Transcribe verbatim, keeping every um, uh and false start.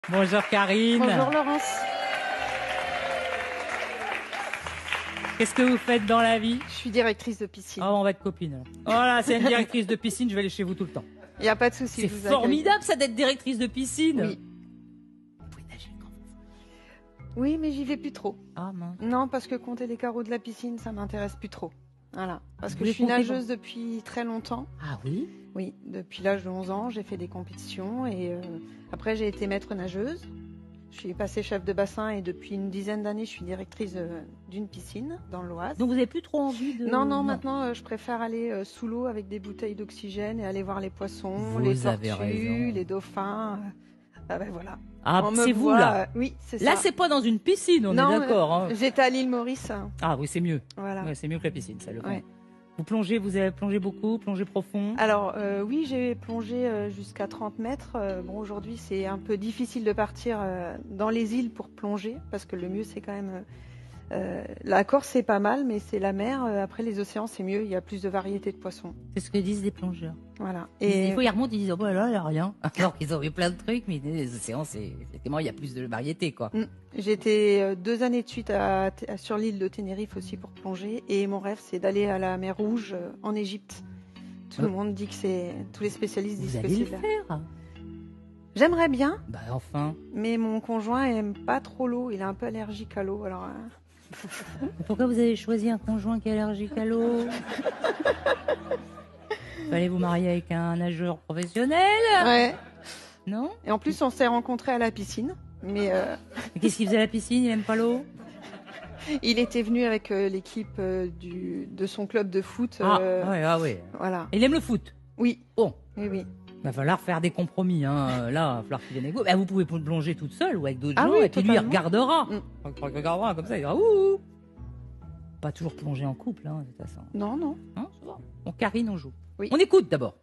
Bonjour Karine. Bonjour Laurence. Qu'est-ce que vous faites dans la vie? Je suis directrice de piscine. Oh, on va être copines. Voilà, c'est une directrice de piscine, je vais aller chez vous tout le temps. Il n'y a pas de souci. C'est formidable ça d'être directrice de piscine. Oui. Vous pouvez nager quand vous voulez. Oui, mais j'y vais plus trop. Ah mince. Non, parce que compter les carreaux de la piscine, ça m'intéresse plus trop. Voilà. Parce Vous que les je suis comptez nageuse depuis très longtemps. Ah oui? Oui, depuis l'âge de onze ans, j'ai fait des compétitions et euh, après j'ai été maître nageuse. Je suis passée chef de bassin et depuis une dizaine d'années, je suis directrice euh, d'une piscine dans l'Oise. Donc vous n'avez plus trop envie de... Non, non, maintenant euh, je préfère aller euh, sous l'eau avec des bouteilles d'oxygène et aller voir les poissons, Vous les avez tortues, raison. les dauphins. euh, Ah ben voilà. Ah, On me c'est vous voit, là. euh, Oui, c'est ça. Là, c'est pas dans une piscine, on Non, est d'accord. Hein. J'étais à l'île Maurice. Ah oui, c'est mieux. Voilà. Ouais, c'est mieux que la piscine, ça le Ouais. Vous plongez, vous avez plongé beaucoup, plongé profond? Alors euh, oui, j'ai plongé euh, jusqu'à trente mètres. Euh, bon, aujourd'hui, c'est un peu difficile de partir euh, dans les îles pour plonger parce que le mieux, c'est quand même... euh, euh, la Corse, c'est pas mal, mais c'est la mer. Euh, après, les océans, c'est mieux. Il y a plus de variétés de poissons. C'est ce que disent les plongeurs. Voilà. Et Et des fois, ils remontent, ils disent, oh, bah là, il n'y a rien. Alors qu'ils ont vu plein de trucs, mais les océans, c'est, effectivement, il y a plus de variété, quoi. Mm. J'étais euh, deux années de suite à, à- sur l'île de Tenerife aussi pour plonger. Et mon rêve, c'est d'aller à la mer Rouge euh, en Égypte. Tout Ouais. le monde dit que c'est... Tous les spécialistes disent Vous que allez le c'est là. faire. J'aimerais bien, Bah, enfin. mais mon conjoint aime pas trop l'eau. Il est un peu allergique à l'eau. Alors, euh, Pourquoi vous avez choisi un conjoint qui est allergique à l'eau? Fallait vous marier avec un nageur professionnel? ouais. Non? Et en plus, on s'est rencontrés à la piscine. Mais euh, Mais qu'est-ce qu'il faisait à la piscine? Il aime pas l'eau? il était venu avec euh, l'équipe euh, du de son club de foot. Ah, euh, ouais, ah ouais. Voilà. Il aime le foot. Oui. Bon. Oui, oui. Il va falloir faire des compromis. Hein. Là, il va falloir qu'il vienne avec vous. Bah, vous pouvez plonger toute seule ou avec d'autres Ah gens. oui, et puis lui, il totalement. regardera. Mm. Il regardera comme ça. Il dira ouh. Pas toujours plonger en couple, hein, de toute façon. Non, non. Hein, ça va. On Karine, on joue. Oui. On écoute d'abord.